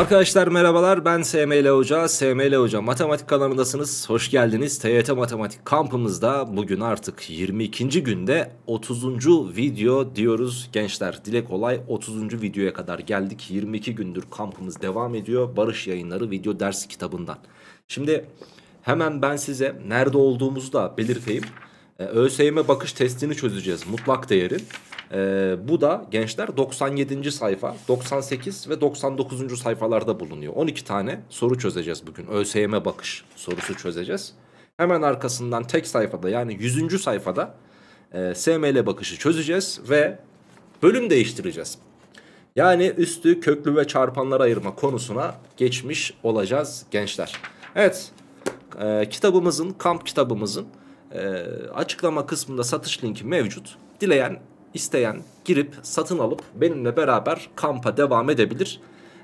Arkadaşlar merhabalar, ben SML Hoca. SML Hoca matematik kanalındasınız. Hoş geldiniz. TYT Matematik kampımızda bugün artık 22. günde 30. video diyoruz gençler. Dile kolay 30. videoya kadar geldik. 22 gündür kampımız devam ediyor. Barış Yayınları video ders kitabından. Şimdi hemen ben size nerede olduğumuzu da belirteyim. ÖSYM bakış testini çözeceğiz, mutlak değerin. Bu da gençler 97. sayfa, 98 ve 99. sayfalarda bulunuyor. 12 tane soru çözeceğiz bugün. ÖSYM bakış sorusu çözeceğiz. Hemen arkasından tek sayfada, yani 100. sayfada SML bakışı çözeceğiz ve bölüm değiştireceğiz. Yani üstü köklü ve çarpanlara ayırma konusuna geçmiş olacağız gençler. Evet, kamp kitabımızın açıklama kısmında satış linki mevcut. Dileyen, isteyen girip satın alıp benimle beraber kampa devam edebilir.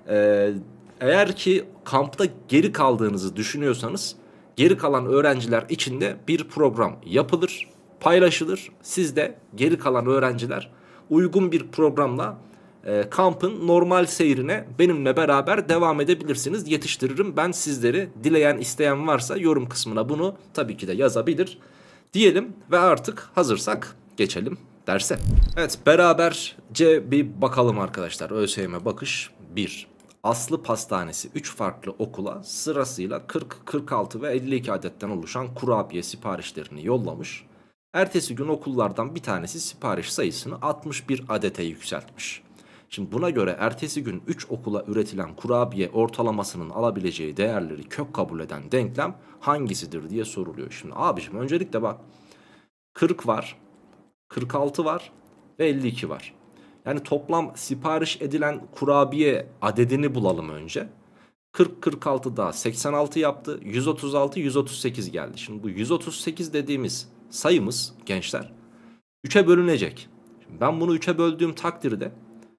Eğer ki kampta geri kaldığınızı düşünüyorsanız, geri kalan öğrenciler için de bir program yapılır, paylaşılır. Siz de geri kalan öğrenciler uygun bir programla kampın normal seyrine benimle beraber devam edebilirsiniz. Yetiştiririm ben sizleri. Dileyen, isteyen varsa yorum kısmına bunu tabii ki de yazabilir diyelim ve artık hazırsak geçelim derse. Evet, beraberce bir bakalım arkadaşlar. ÖSYM bakış 1. Aslı Pastanesi 3 farklı okula sırasıyla 40, 46 ve 52 adetten oluşan kurabiye siparişlerini yollamış. Ertesi gün okullardan bir tanesi sipariş sayısını 61 adete yükseltmiş. Şimdi buna göre ertesi gün 3 okula üretilen kurabiye ortalamasının alabileceği değerleri kök kabul eden denklem hangisidir diye soruluyor. Şimdi abiciğim öncelikle bak, 40 var, 46 var ve 52 var. Yani toplam sipariş edilen kurabiye adedini bulalım önce. 40, 46 daha 86 yaptı. 136, 138 geldi. Şimdi bu 138 dediğimiz sayımız gençler 3'e bölünecek. Şimdi ben bunu 3'e böldüğüm takdirde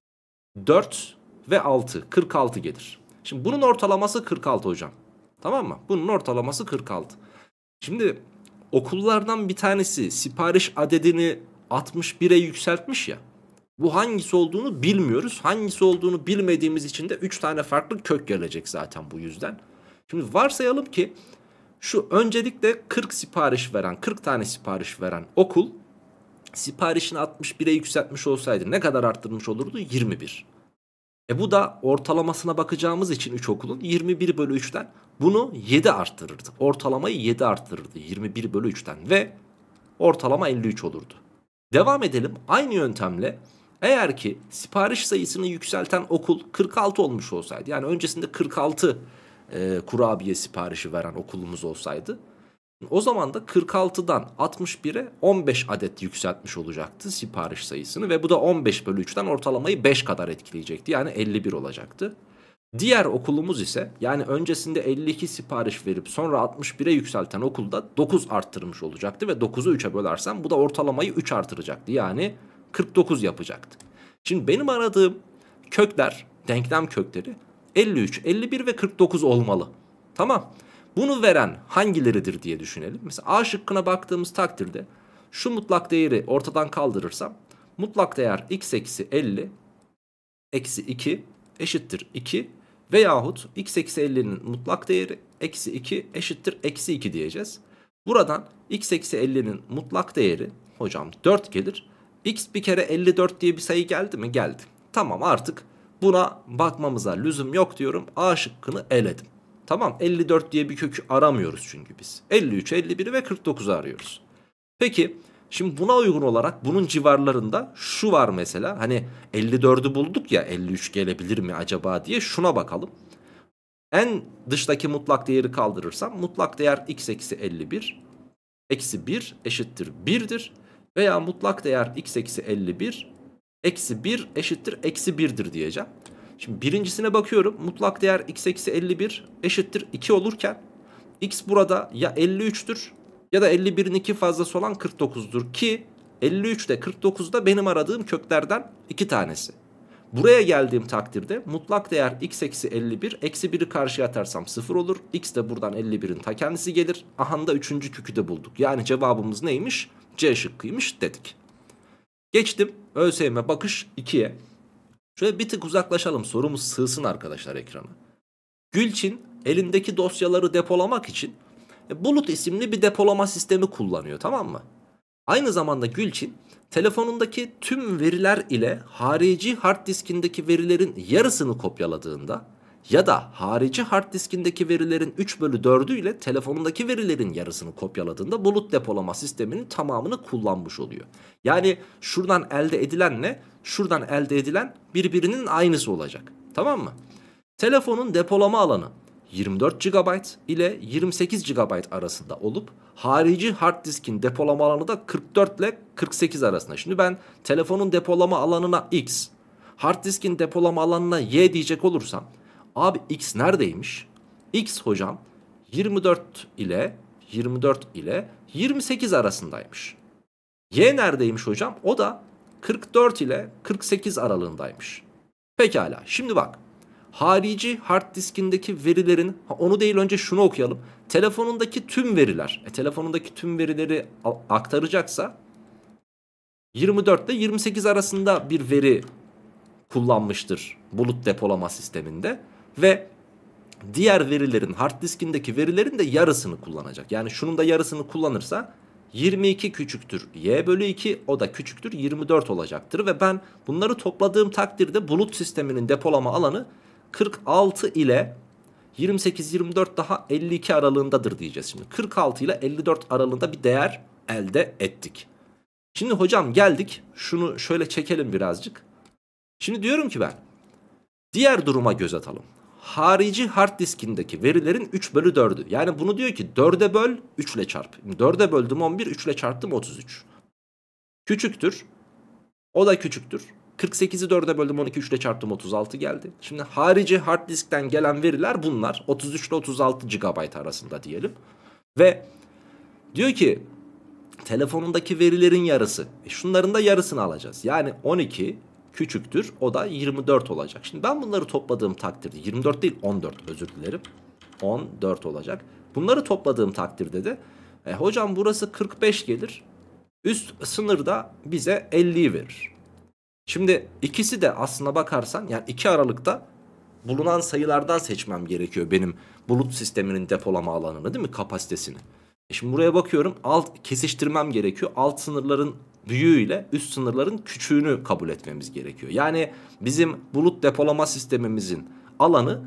4 ve 6, 46 gelir. Şimdi bunun ortalaması 46 hocam. Tamam mı? Bunun ortalaması 46. Şimdi okullardan bir tanesi sipariş adedini 61'e yükseltmiş ya. Bu hangisi olduğunu bilmiyoruz. Hangisi olduğunu bilmediğimiz için de 3 tane farklı kök gelecek zaten bu yüzden. Şimdi varsayalım ki şu öncelikle 40 tane sipariş veren okul siparişini 61'e yükseltmiş olsaydı ne kadar arttırmış olurdu? 21. Bu da ortalamasına bakacağımız için 3 okulun 21 bölü 3'ten bunu 7 arttırırdı. Ortalamayı 7 arttırırdı 21 bölü 3'ten ve ortalama 53 olurdu. Devam edelim aynı yöntemle. Eğer ki sipariş sayısını yükselten okul 46 olmuş olsaydı, yani öncesinde 46 kurabiye siparişi veren okulumuz olsaydı, o zaman da 46'dan 61'e 15 adet yükseltmiş olacaktı sipariş sayısını ve bu da 15 bölü 3'ten ortalamayı 5 kadar etkileyecekti, yani 51 olacaktı. Diğer okulumuz ise, yani öncesinde 52 sipariş verip sonra 61'e yükselten okulda 9 arttırmış olacaktı ve 9'u 3'e bölersem bu da ortalamayı 3 artıracaktı, yani 49 yapacaktı. Şimdi benim aradığım kökler, denklem kökleri 53, 51 ve 49 olmalı. Tamam. Bunu veren hangileridir diye düşünelim. Mesela A şıkkına baktığımız takdirde şu mutlak değeri ortadan kaldırırsam mutlak değer x eksi 50 eksi 2 eşittir 2 veyahut x eksi 50'nin mutlak değeri eksi 2 eşittir eksi 2 diyeceğiz. Buradan x eksi 50'nin mutlak değeri hocam 4 gelir. X bir kere 54 diye bir sayı geldi mi? Geldi. Tamam, artık buna bakmamıza lüzum yok diyorum. A şıkkını eledim. Tamam, 54 diye bir kökü aramıyoruz çünkü biz. 53, 51 ve 49'u arıyoruz. Peki şimdi buna uygun olarak bunun civarlarında şu var mesela. Hani 54'ü bulduk ya, 53 gelebilir mi acaba diye şuna bakalım. En dıştaki mutlak değeri kaldırırsam mutlak değer x eksi 51 eksi 1 eşittir 1'dir. Veya mutlak değer x eksi 51 eksi 1 eşittir eksi 1'dir diyeceğim. Şimdi birincisine bakıyorum, mutlak değer x eksi 51 eşittir 2 olurken x burada ya 53'tür ya da 51'in 2 fazlası olan 49'dur ki 53 de 49 da benim aradığım köklerden 2 tanesi. Buraya geldiğim takdirde mutlak değer x eksi 51 eksi 1'i karşıya atarsam 0 olur. X de buradan 51'in ta kendisi gelir. Aha da 3. kökü de bulduk. Yani cevabımız neymiş? C şıkkıymış dedik. Geçtim ÖSYM bakış 2'ye. Şöyle bir tık uzaklaşalım, sorumuz sığsın arkadaşlar ekrana. Gülçin elindeki dosyaları depolamak için Bulut isimli bir depolama sistemi kullanıyor, tamam mı? Aynı zamanda Gülçin telefonundaki tüm veriler ile harici hard diskindeki verilerin yarısını kopyaladığında ya da harici hard diskindeki verilerin 3/4'ü ile telefonundaki verilerin yarısını kopyaladığında bulut depolama sisteminin tamamını kullanmış oluyor. Yani şuradan elde edilenle şuradan elde edilen birbirinin aynısı olacak. Tamam mı? Telefonun depolama alanı 24 GB ile 28 GB arasında olup harici hard diskin depolama alanı da 44 ile 48 arasında. Şimdi ben telefonun depolama alanına X, hard diskin depolama alanına Y diyecek olursam, abi X neredeymiş? X hocam 24 ile 28 arasındaymış. Y neredeymiş hocam? O da 44 ile 48 aralığındaymış. Pekala, şimdi bak. Harici hard diskindeki verilerin, onu değil önce şunu okuyalım. Telefonundaki tüm veriler, telefonundaki tüm verileri aktaracaksa 24 ile 28 arasında bir veri kullanmıştır bulut depolama sisteminde. Ve diğer verilerin, hard diskindeki verilerin de yarısını kullanacak. Yani şunun da yarısını kullanırsa 22 küçüktür y bölü 2, o da küçüktür 24 olacaktır. Ve ben bunları topladığım takdirde bulut sisteminin depolama alanı 46 ile 28-24 daha 52 aralığındadır diyeceğiz şimdi. 46 ile 54 aralığında bir değer elde ettik. Şimdi hocam geldik, şunu şöyle çekelim birazcık. Şimdi diyorum ki ben, diğer duruma göz atalım. Harici hard diskindeki verilerin 3/4'ü. Yani bunu diyor ki 4'e böl 3 ile çarp. 4'e böldüm 11, 3 ile çarptım 33. Küçüktür. O da küçüktür. 48'i 4'e böldüm 12, 3 ile çarptım 36 geldi. Şimdi harici hard diskten gelen veriler bunlar. 33 ile 36 GB arasında diyelim. Ve diyor ki telefonundaki verilerin yarısı. Şunların da yarısını alacağız. Yani 12 küçüktür, o da 24 olacak. Şimdi ben bunları topladığım takdirde 24 değil 14, özür dilerim. 14 olacak. Bunları topladığım takdirde de hocam burası 45 gelir. Üst sınırda bize 50'yi verir. Şimdi ikisi de aslına bakarsan yani 2 aralıkta bulunan sayılardan seçmem gerekiyor benim bulut sisteminin depolama alanını, değil mi, kapasitesini. Şimdi buraya bakıyorum, kesiştirmem gerekiyor. Alt sınırların büyüğüyle üst sınırların küçüğünü kabul etmemiz gerekiyor. Yani bizim bulut depolama sistemimizin alanı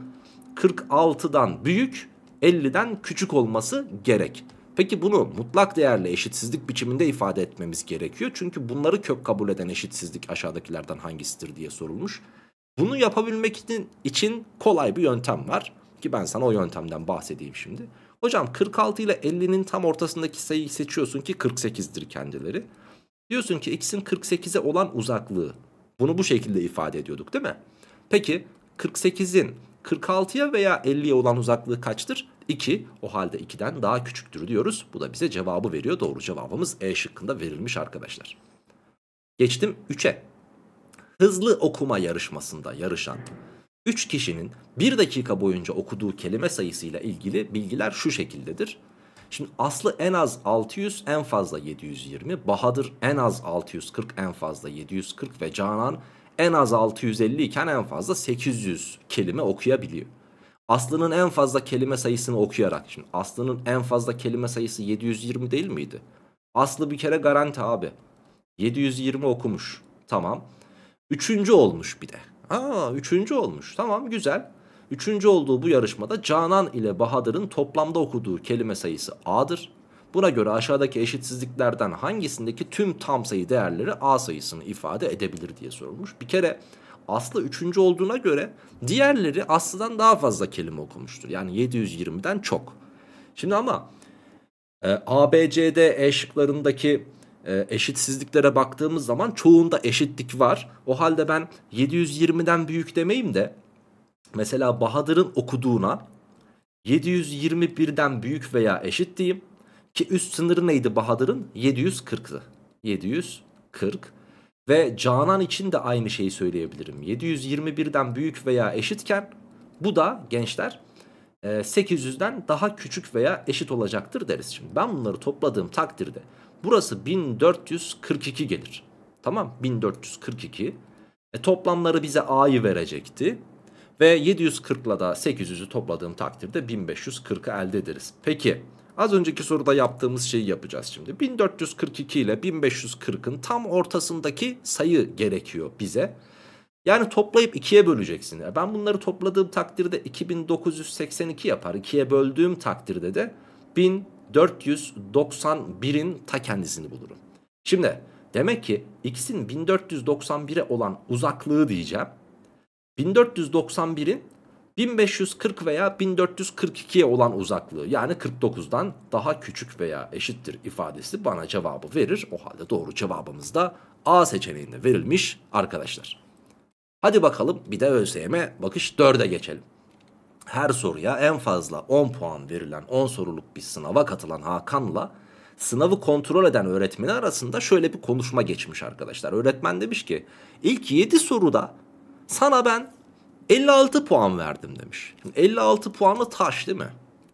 46'dan büyük, 50'den küçük olması gerek. Peki bunu mutlak değerli eşitsizlik biçiminde ifade etmemiz gerekiyor. Çünkü bunları kök kabul eden eşitsizlik aşağıdakilerden hangisidir diye sorulmuş. Bunu yapabilmek için kolay bir yöntem var ki ben sana o yöntemden bahsedeyim şimdi. Hocam 46 ile 50'nin tam ortasındaki sayıyı seçiyorsun ki 48'dir kendileri. Diyorsun ki x'in 48'e olan uzaklığı. Bunu bu şekilde ifade ediyorduk, değil mi? Peki 48'in 46'ya veya 50'ye olan uzaklığı kaçtır? 2. O halde 2'den daha küçüktür diyoruz. Bu da bize cevabı veriyor. Doğru cevabımız E şıkkında verilmiş arkadaşlar. Geçtim 3'e. Hızlı okuma yarışmasında yarışan 3 kişinin 1 dakika boyunca okuduğu kelime sayısıyla ilgili bilgiler şu şekildedir. Şimdi Aslı en az 600, en fazla 720. Bahadır en az 640, en fazla 740 ve Canan en az 650 iken en fazla 800 kelime okuyabiliyor. Aslı'nın en fazla kelime sayısını okuyarak, şimdi Aslı'nın en fazla kelime sayısı 720 değil miydi? Aslı bir kere garanti abi. 720 okumuş. Tamam. Üçüncü olmuş bir de. Üçüncü olmuş. Tamam, güzel. Üçüncü olduğu bu yarışmada Canan ile Bahadır'ın toplamda okuduğu kelime sayısı A'dır. Buna göre aşağıdaki eşitsizliklerden hangisindeki tüm tam sayı değerleri A sayısını ifade edebilir diye sorulmuş. Bir kere Aslı üçüncü olduğuna göre diğerleri Aslı'dan daha fazla kelime okumuştur. Yani 720'den çok. Şimdi ama A, B, C, D, E şıklarındaki eşitsizliklere baktığımız zaman çoğunda eşitlik var. O halde ben 720'den büyük demeyeyim de mesela Bahadır'ın okuduğuna 721'den büyük veya eşit diyeyim. Ki üst sınırı neydi Bahadır'ın? 740'tı. 740. Ve Canan için de aynı şeyi söyleyebilirim. 721'den büyük veya eşitken bu da gençler 800'den daha küçük veya eşit olacaktır deriz. Şimdi ben bunları topladığım takdirde burası 1442 gelir. Tamam, 1442. Toplamları bize A'yı verecekti. Ve 740 ile da 800'ü topladığım takdirde 1540'ı elde ederiz. Peki az önceki soruda yaptığımız şeyi yapacağız şimdi. 1442 ile 1540'ın tam ortasındaki sayı gerekiyor bize. Yani toplayıp 2'ye böleceksin. Ben bunları topladığım takdirde 2982 yapar. 2'ye böldüğüm takdirde de 1491'in ta kendisini bulurum. Şimdi demek ki x'in 1491'e olan uzaklığı diyeceğim. 1491'in 1540 veya 1442'ye olan uzaklığı, yani 49'dan daha küçük veya eşittir ifadesi bana cevabı verir. O halde doğru cevabımız da A seçeneğinde verilmiş arkadaşlar. Hadi bakalım bir de ÖSYM bakış 4'e geçelim. Her soruya en fazla 10 puan verilen 10 soruluk bir sınava katılan Hakan'la sınavı kontrol eden öğretmeni arasında şöyle bir konuşma geçmiş arkadaşlar. Öğretmen demiş ki ilk 7 soruda sana ben 56 puan verdim demiş. Şimdi 56 puanlı taş değil mi?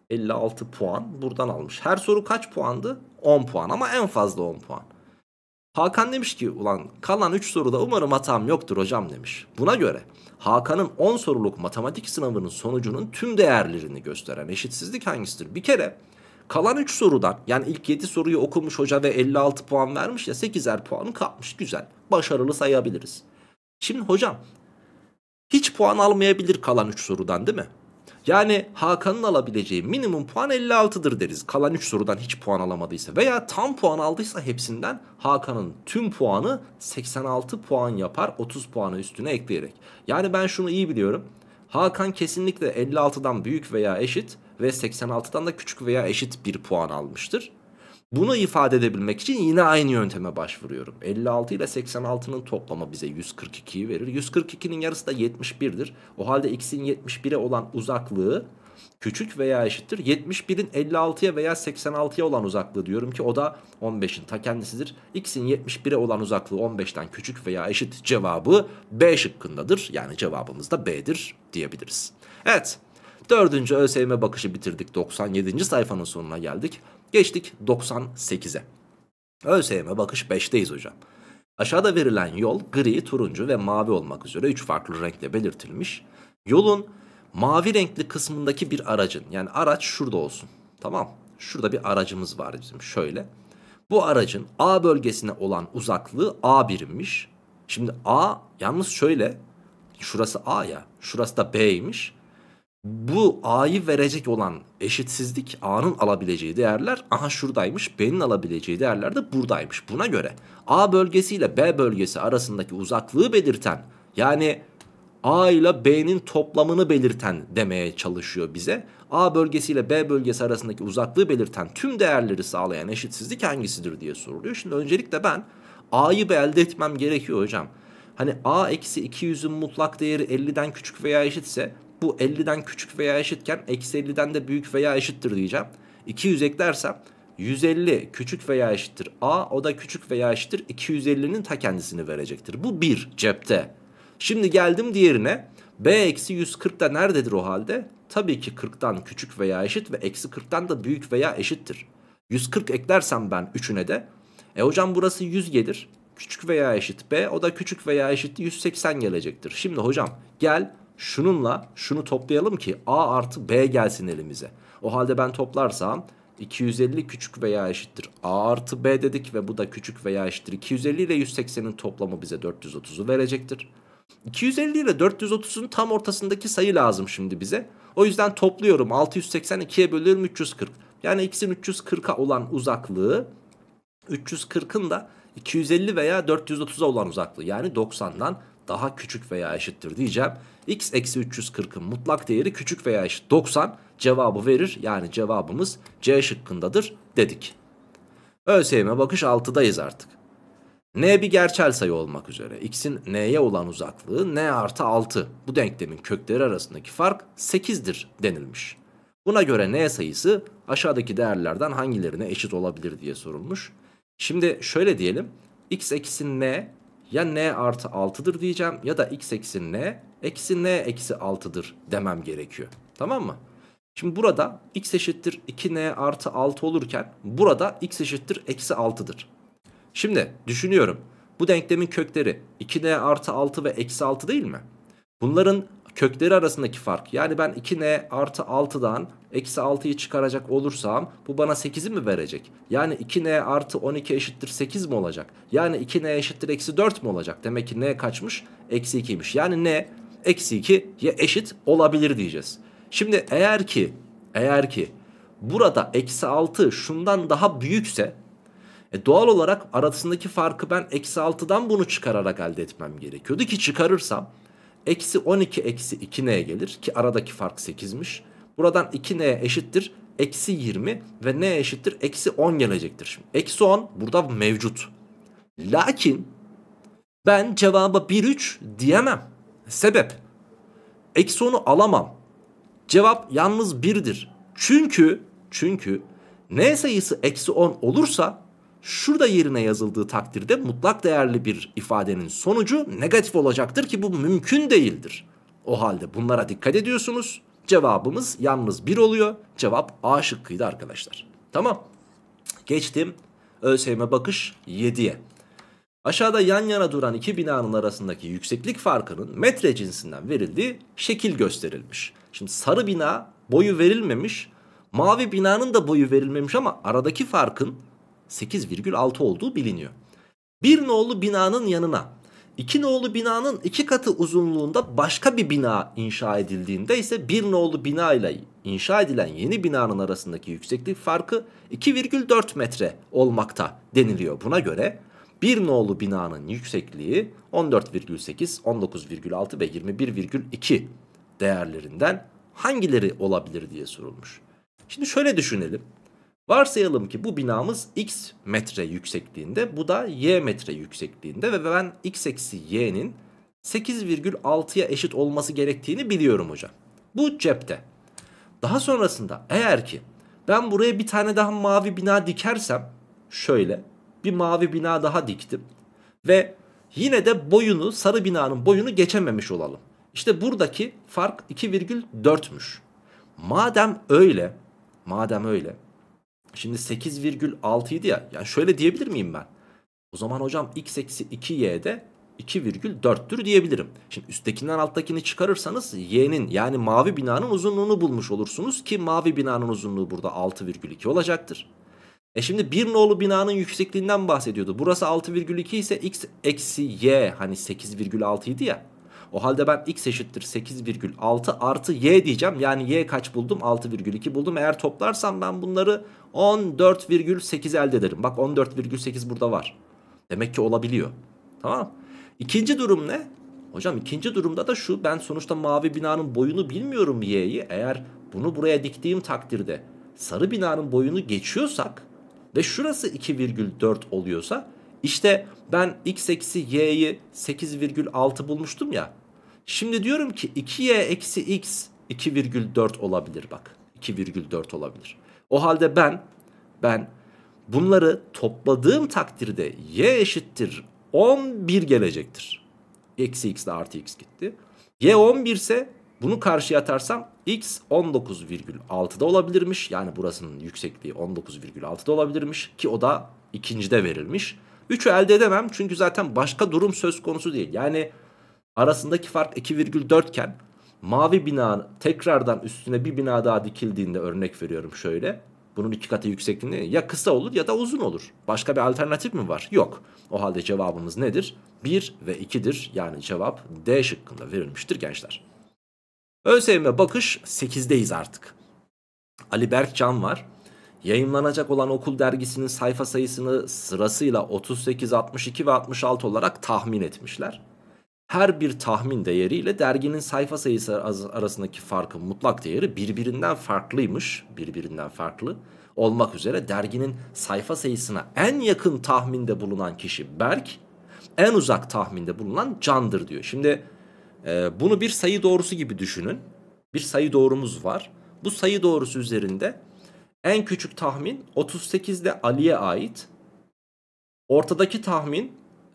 56 puan buradan almış. Her soru kaç puandı? 10 puan, ama en fazla 10 puan. Hakan demiş ki ulan kalan 3 soruda umarım hatam yoktur hocam demiş. Buna göre Hakan'ın 10 soruluk matematik sınavının sonucunun tüm değerlerini gösteren eşitsizlik hangisidir? Bir kere kalan 3 sorudan, yani ilk 7 soruyu okumuş hoca ve 56 puan vermiş ya, 8'er puanı kapmış, güzel, başarılı sayabiliriz. Şimdi hocam hiç puan almayabilir kalan 3 sorudan değil mi? Yani Hakan'ın alabileceği minimum puan 56'dır deriz. Kalan 3 sorudan hiç puan alamadıysa veya tam puan aldıysa hepsinden Hakan'ın tüm puanı 86 puan yapar, 30 puanı üstüne ekleyerek. Yani ben şunu iyi biliyorum. Hakan kesinlikle 56'dan büyük veya eşit ve 86'dan da küçük veya eşit bir puan almıştır. Bunu ifade edebilmek için yine aynı yönteme başvuruyorum. 56 ile 86'nın toplamı bize 142'yi verir. 142'nin yarısı da 71'dir. O halde x'in 71'e olan uzaklığı küçük veya eşittir 71'in 56'ya veya 86'ya olan uzaklığı diyorum ki o da 15'in ta kendisidir. X'in 71'e olan uzaklığı 15'ten küçük veya eşit cevabı B şıkkındadır. Yani cevabımız da B'dir diyebiliriz. Evet, 4. ÖSYM bakışı bitirdik. 97. sayfanın sonuna geldik. Geçtik 98'e. ÖSYM bakış 5'teyiz hocam. Aşağıda verilen yol gri, turuncu ve mavi olmak üzere 3 farklı renkle belirtilmiş. Yolun mavi renkli kısmındaki bir aracın, yani araç şurada olsun. Tamam. Şurada bir aracımız var bizim şöyle. Bu aracın A bölgesine olan uzaklığı A birimmiş. Şimdi A yalnız şöyle. Şurası A ya. Şurası da B'ymiş. Bu A'yı verecek olan eşitsizlik, A'nın alabileceği değerler aha şuradaymış. B'nin alabileceği değerler de buradaymış. Buna göre A bölgesi ile B bölgesi arasındaki uzaklığı belirten, yani A ile B'nin toplamını belirten demeye çalışıyor bize. A bölgesi ile B bölgesi arasındaki uzaklığı belirten tüm değerleri sağlayan eşitsizlik hangisidir diye soruluyor. Şimdi öncelikle ben A'yı bir elde etmem gerekiyor hocam. Hani A eksi 200'ün mutlak değeri 50'den küçük veya eşitse bu 50'den küçük veya eşitken eksi 50'den de büyük veya eşittir diyeceğim. 200 eklersem 150 küçük veya eşittir A, o da küçük veya eşittir 250'nin ta kendisini verecektir. Bu bir cepte. Şimdi geldim diğerine. B eksi 140 da nerededir o halde? Tabii ki 40'tan küçük veya eşit ve eksi 40'tan da büyük veya eşittir. 140 eklersem ben üçüne de. Hocam burası 100 gelir. Küçük veya eşit B, o da küçük veya eşit 180 gelecektir. Şimdi hocam gel şununla şunu toplayalım ki A artı B gelsin elimize. O halde ben toplarsam 250 küçük veya eşittir A artı B dedik ve bu da küçük veya eşittir 250 ile 180'in toplamı bize 430'u verecektir. 250 ile 430'un tam ortasındaki sayı lazım şimdi bize. O yüzden topluyorum, 682'ye bölüyorum 340. Yani x'in 340'a olan uzaklığı 340'ın da 250 veya 430'a olan uzaklığı, yani 90'dan daha küçük veya eşittir diyeceğim. X eksi 340'ın mutlak değeri küçük veya eşit 90 cevabı verir. Yani cevabımız C şıkkındadır dedik. ÖSYM bakış 6'dayız artık. N bir gerçel sayı olmak üzere x'in n'ye olan uzaklığı n artı 6. Bu denklemin kökleri arasındaki fark 8'dir denilmiş. Buna göre n sayısı aşağıdaki değerlerden hangilerine eşit olabilir diye sorulmuş. Şimdi şöyle diyelim, x eksi n ya n artı 6'dır diyeceğim ya da x eksi n eksi n eksi 6'dır demem gerekiyor. Tamam mı? Şimdi burada x eşittir 2n artı 6 olurken burada x eşittir eksi 6'dır. Şimdi düşünüyorum, bu denklemin kökleri 2n artı 6 ve eksi 6 değil mi? Bunların kökleri arasındaki fark. Yani ben 2n artı 6'dan eksi 6'yı çıkaracak olursam bu bana 8'i mi verecek? Yani 2n artı 12 eşittir 8 mi olacak? Yani 2n eşittir eksi 4 mü olacak? Demek ki n kaçmış? Eksi 2'ymiş. Yani n eksi 2'ye eşit olabilir diyeceğiz. Şimdi eğer ki burada eksi 6 şundan daha büyükse doğal olarak arasındaki farkı ben eksi 6'dan bunu çıkararak elde etmem gerekiyordu ki çıkarırsam eksi 12 eksi 2n gelir ki aradaki fark 8'miş. Buradan 2n eşittir eksi 20 ve n eşittir eksi 10 gelecektir. Şimdi eksi 10 burada mevcut. Lakin ben cevaba 1,3 diyemem. Sebep? Eksi 10'u alamam. Cevap yalnız 1'dir. Çünkü n sayısı eksi 10 olursa şurada yerine yazıldığı takdirde mutlak değerli bir ifadenin sonucu negatif olacaktır ki bu mümkün değildir. O halde bunlara dikkat ediyorsunuz. Cevabımız yalnız 1 oluyor. Cevap A şıkkıydı arkadaşlar. Tamam. Geçtim ÖSYM bakış 7'ye. Aşağıda yan yana duran iki binanın arasındaki yükseklik farkının metre cinsinden verildiği şekil gösterilmiş. Şimdi sarı bina boyu verilmemiş, mavi binanın da boyu verilmemiş ama aradaki farkın 8,6 olduğu biliniyor. Bir nolu binanın yanına 2 nolu binanın 2 katı uzunluğunda başka bir bina inşa edildiğinde ise bir nolu bina ile inşa edilen yeni binanın arasındaki yükseklik farkı 2,4 metre olmakta deniliyor. Buna göre bir nolu binanın yüksekliği 14,8, 19,6 ve 21,2 değerlerinden hangileri olabilir diye sorulmuş. Şimdi şöyle düşünelim. Varsayalım ki bu binamız x metre yüksekliğinde, bu da y metre yüksekliğinde ve ben x eksi y'nin 8,6'ya eşit olması gerektiğini biliyorum hocam. Bu cepte. Daha sonrasında eğer ki ben buraya bir tane daha mavi bina dikersem, şöyle bir mavi bina daha diktim ve yine de boyunu, sarı binanın boyunu geçememiş olalım. İşte buradaki fark 2,4'müş. Madem öyle şimdi 8,6 idi ya. Yani şöyle diyebilir miyim ben? O zaman hocam x eksi 2y'de 2,4'tür diyebilirim. Şimdi üsttekinden alttakini çıkarırsanız y'nin yani mavi binanın uzunluğunu bulmuş olursunuz ki mavi binanın uzunluğu burada 6,2 olacaktır. Şimdi bir nolu binanın yüksekliğinden bahsediyordu. Burası 6,2 ise x eksi y hani 8,6 idi ya. O halde ben x eşittir 8,6 artı y diyeceğim. Yani y kaç buldum? 6,2 buldum. Eğer toplarsam ben bunları 14,8 elde ederim. Bak 14,8 burada var. Demek ki olabiliyor. Tamam. İkinci durum ne? Hocam ikinci durumda da şu. Ben sonuçta mavi binanın boyunu bilmiyorum y'yi. Eğer bunu buraya diktiğim takdirde sarı binanın boyunu geçiyorsak ve şurası 2,4 oluyorsa işte ben x eksi y'yi 8,6 bulmuştum ya. Şimdi diyorum ki 2y eksi x 2,4 olabilir bak. 2,4 olabilir. O halde ben bunları topladığım takdirde y eşittir 11 gelecektir. Eksi x ile artı x gitti. Y 11 ise bunu karşıya atarsam x 19,6'da olabilirmiş. Yani burasının yüksekliği 19,6'da olabilirmiş ki o da ikincide verilmiş. 3'ü elde edemem çünkü zaten başka durum söz konusu değil. Yani arasındaki fark 2,4 iken mavi bina tekrardan üstüne bir bina daha dikildiğinde örnek veriyorum şöyle. Bunun 2 katı yüksekliğinde ya kısa olur ya da uzun olur. Başka bir alternatif mi var? Yok. O halde cevabımız nedir? 1 ve 2'dir. Yani cevap D şıkkında verilmiştir gençler. ÖSYM bakış 8'deyiz artık. Ali Berkcan var. Yayınlanacak olan Okul dergisinin sayfa sayısını sırasıyla 38, 62 ve 66 olarak tahmin etmişler. Her bir tahmin değeriyle derginin sayfa sayısı arasındaki farkın mutlak değeri birbirinden farklıymış. Birbirinden farklı olmak üzere derginin sayfa sayısına en yakın tahminde bulunan kişi Berk, en uzak tahminde bulunan Can'dır diyor. Şimdi bunu bir sayı doğrusu gibi düşünün. Bir sayı doğrumuz var. Bu sayı doğrusu üzerinde en küçük tahmin 38 de Ali'ye ait. Ortadaki tahmin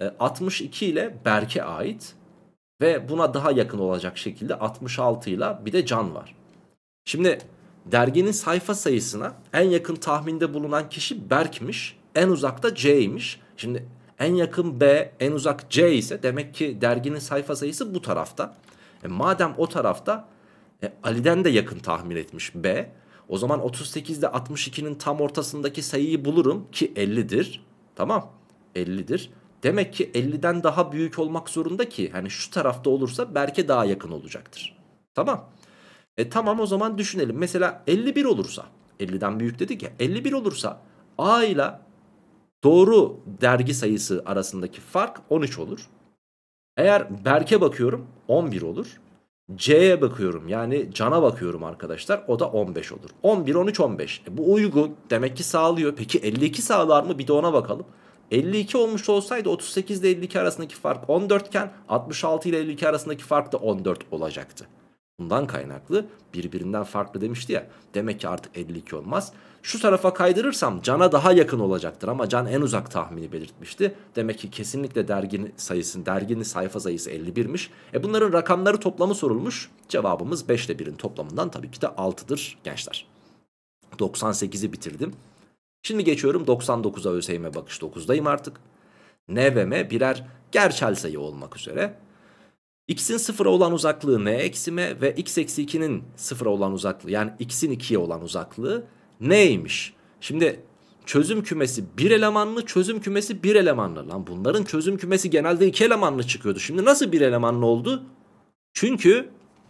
62 ile Berk'e ait. Ve buna daha yakın olacak şekilde 66 ile bir de Can var. Şimdi derginin sayfa sayısına en yakın tahminde bulunan kişi Berk'miş. En uzakta C'ymiş. Şimdi en yakın B, en uzak C ise demek ki derginin sayfa sayısı bu tarafta. Madem o tarafta Ali'den de yakın tahmin etmiş B. O zaman 38 ile 62'nin tam ortasındaki sayıyı bulurum ki 50'dir. Tamam, 50'dir. Demek ki 50'den daha büyük olmak zorunda ki hani şu tarafta olursa Berk'e daha yakın olacaktır. Tamam. Tamam, o zaman düşünelim. Mesela 51 olursa, 50'den büyük dedik ya, 51 olursa A ile doğru dergi sayısı arasındaki fark 13 olur. Eğer Berk'e bakıyorum 11 olur. C'ye bakıyorum, yani Can'a bakıyorum arkadaşlar, o da 15 olur. 11, 13, 15. Bu uygun, demek ki sağlıyor. Peki 52 sağlar mı? Bir de ona bakalım. 52 olmuş olsaydı 38 ile 52 arasındaki fark 14 iken 66 ile 52 arasındaki fark da 14 olacaktı. Bundan kaynaklı birbirinden farklı demişti ya. Demek ki artık 52 olmaz. Şu tarafa kaydırırsam Can'a daha yakın olacaktır ama Can en uzak tahmini belirtmişti. Demek ki kesinlikle derginin sayfa sayısı 51'miş. Bunların rakamları toplamı sorulmuş. Cevabımız 5 ile 1'in toplamından tabii ki de 6'dır gençler. 98'i bitirdim. Şimdi geçiyorum 99'a, ÖSYM bakış 9'dayım artık. N ve M birer gerçel sayı olmak üzere. X'in sıfıra olan uzaklığı n eksi m ve x eksi 2'nin sıfıra olan uzaklığı, yani x'in 2'ye olan uzaklığı neymiş? Şimdi çözüm kümesi bir elemanlı, çözüm kümesi bir elemanlı. Lan bunların çözüm kümesi genelde 2 elemanlı çıkıyordu. Şimdi nasıl bir elemanlı oldu? Çünkü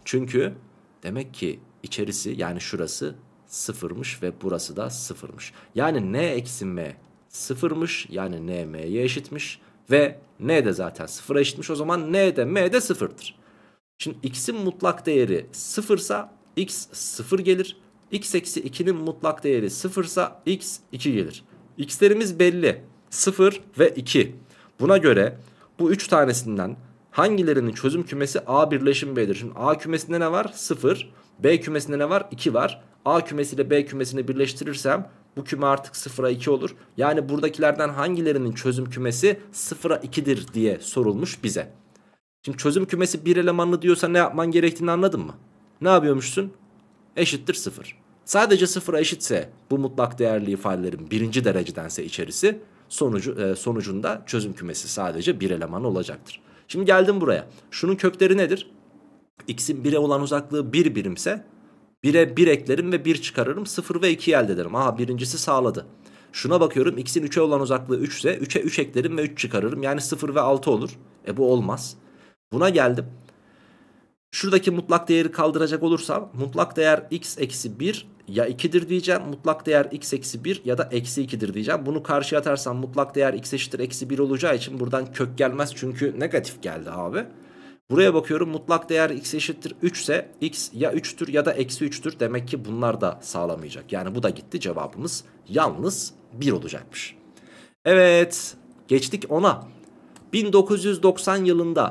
demek ki içerisi, yani şurası sıfırmış ve burası da sıfırmış. Yani n eksi m sıfırmış, yani n m'ye eşitmiş. Ve n de zaten sıfıra eşitmiş. O zaman n de m de sıfırdır. Şimdi x'in mutlak değeri sıfırsa x sıfır gelir. X eksi 2'nin mutlak değeri sıfırsa x 2 gelir. X'lerimiz belli. 0 ve 2. Buna göre bu 3 tanesinden hangilerinin çözüm kümesi A birleşim B'dir? Şimdi A kümesinde ne var? 0. B kümesinde ne var? 2 var. A kümesiyle B kümesini birleştirirsem bu küme artık 0'a 2 olur. Yani buradakilerden hangilerinin çözüm kümesi 0'a 2'dir diye sorulmuş bize. Şimdi çözüm kümesi bir elemanlı diyorsa ne yapman gerektiğini anladın mı? Ne yapıyormuşsun? Eşittir 0. Sadece 0'a eşitse bu mutlak değerli ifadelerin birinci derecedense içerisi sonucunda çözüm kümesi sadece bir elemanlı olacaktır. Şimdi geldim buraya. Şunun kökleri nedir? X'in 1'e olan uzaklığı 1 birimse 1'e 1 eklerim ve 1 çıkarırım. 0 ve 2'yi elde ederim. Aha, birincisi sağladı. Şuna bakıyorum, x'in 3'e olan uzaklığı 3 ise 3'e 3 eklerim ve 3 çıkarırım. Yani 0 ve 6 olur. Bu olmaz. Buna geldim. Şuradaki mutlak değeri kaldıracak olursam mutlak değer x eksi 1 ya 2'dir diyeceğim. Mutlak değer x eksi 1 ya da eksi 2'dir diyeceğim. Bunu karşıya atarsam mutlak değer x eşittir eksi 1 olacağı için buradan kök gelmez. Çünkü negatif geldi abi. Buraya bakıyorum, mutlak değer x eşittir 3 ise x ya 3'tür ya da eksi 3'tür. Demek ki bunlar da sağlamayacak. Yani bu da gitti, cevabımız yalnız 1 olacakmış. Evet, geçtik 10'a. 1990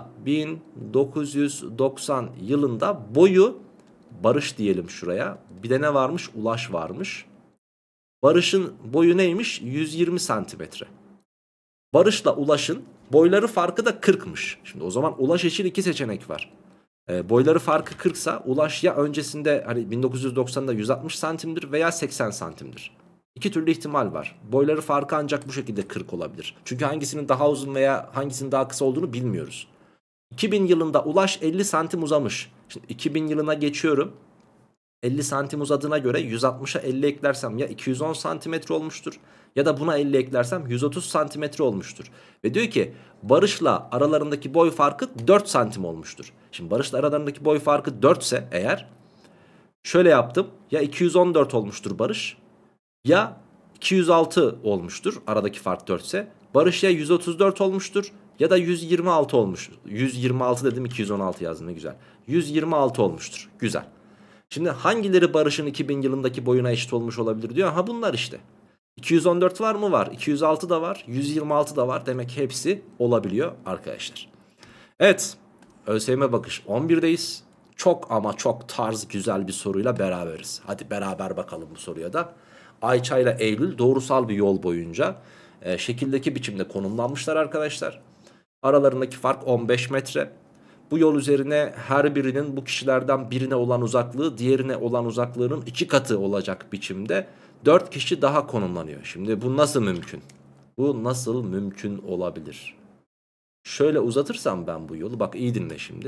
yılında boyu, Barış diyelim şuraya. Bir de ne varmış? Ulaş varmış. Barış'ın boyu neymiş? 120 santimetre. Barış'la Ulaş'ın boyları farkı da 40'mış. Şimdi o zaman Ulaş için 2 seçenek var. Boyları farkı 40 ise Ulaş ya öncesinde hani 1990'da 160 santimdir veya 80 santimdir. İki türlü ihtimal var. Boyları farkı ancak bu şekilde 40 olabilir. Çünkü hangisinin daha uzun veya hangisinin daha kısa olduğunu bilmiyoruz. 2000 yılında Ulaş 50 santim uzamış. Şimdi 2000 yılına geçiyorum. 50 santim uzadığına göre 160'a 50 eklersem ya 210 santimetre olmuştur ya da buna 50 eklersem 130 santimetre olmuştur. Ve diyor ki Barış'la aralarındaki boy farkı 4 santim olmuştur. Şimdi Barış'la aralarındaki boy farkı 4 ise eğer şöyle yaptım, ya 214 olmuştur Barış ya 206 olmuştur, aradaki fark 4 ise. Barış ya 134 olmuştur ya da 126 olmuştur. 126 dedim, 216 yazdım, ne güzel. 126 olmuştur, güzel. Şimdi hangileri Barış'ın 2000 yılındaki boyuna eşit olmuş olabilir diyor. Ha, bunlar işte. 214 var mı? Var. 206 da var. 126 da var. Demek ki hepsi olabiliyor arkadaşlar. Evet. ÖSYM bakış 11'deyiz. Çok ama çok tarz güzel bir soruyla beraberiz. Hadi beraber bakalım bu soruya da. Ayça ile Eylül doğrusal bir yol boyunca şekildeki biçimde konumlanmışlar arkadaşlar. Aralarındaki fark 15 metre. Bu yol üzerine her birinin bu kişilerden birine olan uzaklığı diğerine olan uzaklığının 2 katı olacak biçimde 4 kişi daha konumlanıyor. Şimdi bu nasıl mümkün? Bu nasıl mümkün olabilir? Şöyle uzatırsam ben bu yolu, bak iyi dinle şimdi.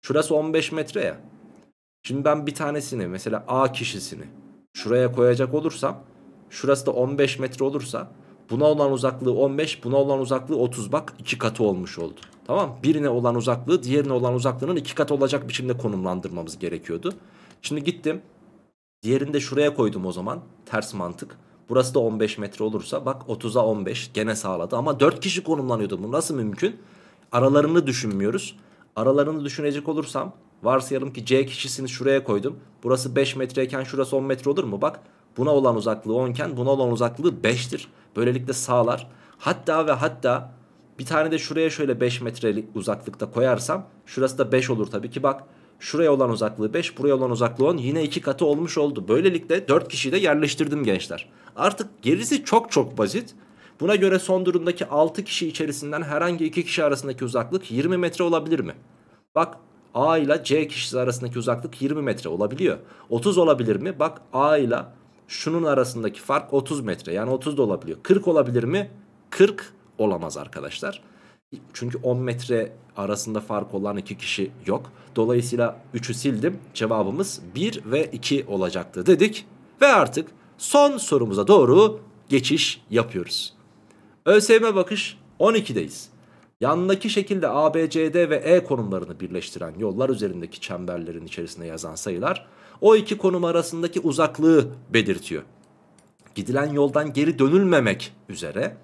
Şurası 15 metre ya. Şimdi ben bir tanesini, mesela A kişisini şuraya koyacak olursam, şurası da 15 metre olursa buna olan uzaklığı 15, buna olan uzaklığı 30, bak 2 katı olmuş oldu. Tamam, birine olan uzaklığı diğerine olan uzaklığının 2 katı olacak biçimde konumlandırmamız gerekiyordu. Şimdi gittim, diğerini de şuraya koydum o zaman, ters mantık. Burası da 15 metre olursa bak 30'a 15 gene sağladı ama 4 kişi konumlanıyordu. Bu nasıl mümkün? Aralarını düşünmüyoruz. Aralarını düşünecek olursam varsayalım ki C kişisini şuraya koydum. Burası 5 metreyken şurası 10 metre olur mu? Bak, buna olan uzaklığı 10 iken buna olan uzaklığı 5'tir. Böylelikle sağlar. Hatta ve hatta bir tane de şuraya şöyle 5 metrelik uzaklıkta koyarsam şurası da 5 olur tabii ki, bak. Şuraya olan uzaklığı 5, buraya olan uzaklığı 10, yine 2 katı olmuş oldu. Böylelikle 4 kişiyi de yerleştirdim gençler. Artık gerisi çok çok basit. Buna göre son durumdaki 6 kişi içerisinden herhangi 2 kişi arasındaki uzaklık 20 metre olabilir mi? Bak, A ile C kişisi arasındaki uzaklık 20 metre olabiliyor. 30 olabilir mi? Bak, A ile şunun arasındaki fark 30 metre, yani 30 da olabiliyor. 40 olabilir mi? 40 olamaz arkadaşlar. Çünkü 10 metre arasında fark olan 2 kişi yok. Dolayısıyla 3'ü sildim. Cevabımız 1 ve 2 olacaktı dedik. Ve artık son sorumuza doğru geçiş yapıyoruz. ÖSYM bakış 12'deyiz. Yandaki şekilde A, B, C, D ve E konumlarını birleştiren yollar üzerindeki çemberlerin içerisinde yazan sayılar o iki konum arasındaki uzaklığı belirtiyor. Gidilen yoldan geri dönülmemek üzere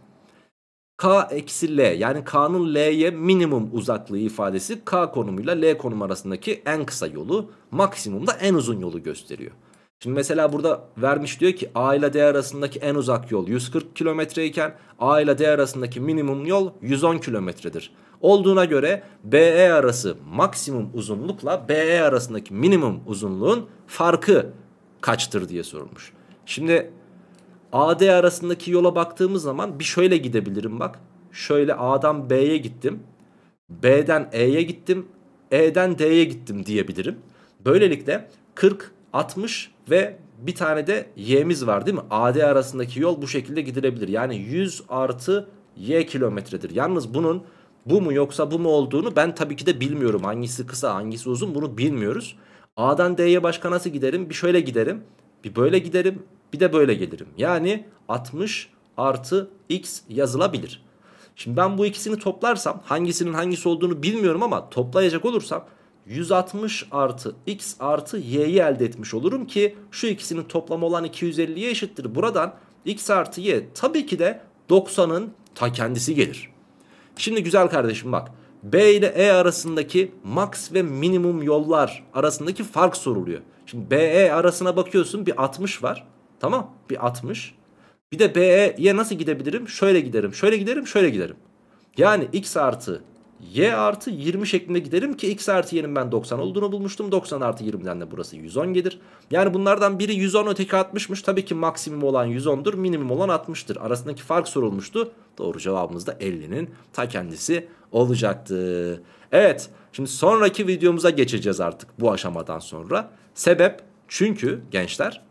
K eksi L, yani K'nın L'ye minimum uzaklığı ifadesi K konumuyla L konum arasındaki en kısa yolu, maksimumda en uzun yolu gösteriyor. Şimdi mesela burada vermiş, diyor ki A ile D arasındaki en uzak yol 140 kilometre iken A ile D arasındaki minimum yol 110 kilometredir. Olduğuna göre BE arası maksimum uzunlukla BE arasındaki minimum uzunluğun farkı kaçtır diye sorulmuş. Şimdi AD arasındaki yola baktığımız zaman bir şöyle gidebilirim bak. Şöyle A'dan B'ye gittim. B'den E'ye gittim. E'den D'ye gittim diyebilirim. Böylelikle 40, 60 ve bir tane de Y'miz var değil mi? AD arasındaki yol bu şekilde gidilebilir. Yani 100 artı Y kilometredir. Yalnız bunun bu mu yoksa bu mu olduğunu ben tabii ki de bilmiyorum. Hangisi kısa hangisi uzun bunu bilmiyoruz. A'dan D'ye başka nasıl giderim? Bir şöyle giderim. Bir böyle giderim. Bir de böyle gelirim. Yani 60 artı X yazılabilir. Şimdi ben bu ikisini toplarsam, hangisinin hangisi olduğunu bilmiyorum ama toplayacak olursam 160 artı X artı Y'yi elde etmiş olurum ki şu ikisinin toplamı olan 250'ye eşittir. Buradan X artı Y tabii ki de 90'ın ta kendisi gelir. Şimdi güzel kardeşim bak, B ile E arasındaki max ve minimum yollar arasındaki fark soruluyor. Şimdi BE arasına bakıyorsun, bir 60 var. Tamam, bir 60. Bir de BE'ye nasıl gidebilirim? Şöyle giderim, şöyle giderim, şöyle giderim. Yani X artı Y artı 20 şeklinde giderim ki X artı Y'nin ben 90 olduğunu bulmuştum. 90 artı 20'den de burası 110 gelir. Yani bunlardan biri 110, öteki 60'mış. Tabii ki maksimum olan 110'dur, minimum olan 60'tır. Arasındaki fark sorulmuştu. Doğru cevabımız da 50'nin ta kendisi olacaktı. Evet, şimdi sonraki videomuza geçeceğiz artık bu aşamadan sonra. Sebep, çünkü gençler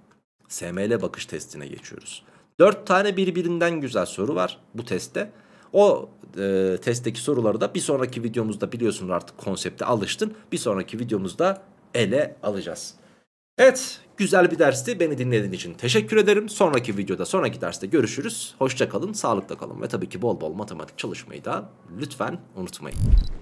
SML bakış testine geçiyoruz. 4 tane birbirinden güzel soru var bu testte. O testteki soruları da bir sonraki videomuzda, biliyorsunuz artık konsepte alıştın. Bir sonraki videomuzda ele alacağız. Evet, güzel bir dersti. Beni dinlediğin için teşekkür ederim. Sonraki videoda, sonraki derste görüşürüz. Hoşça kalın, sağlıkla kalın ve tabii ki bol bol matematik çalışmayı da lütfen unutmayın.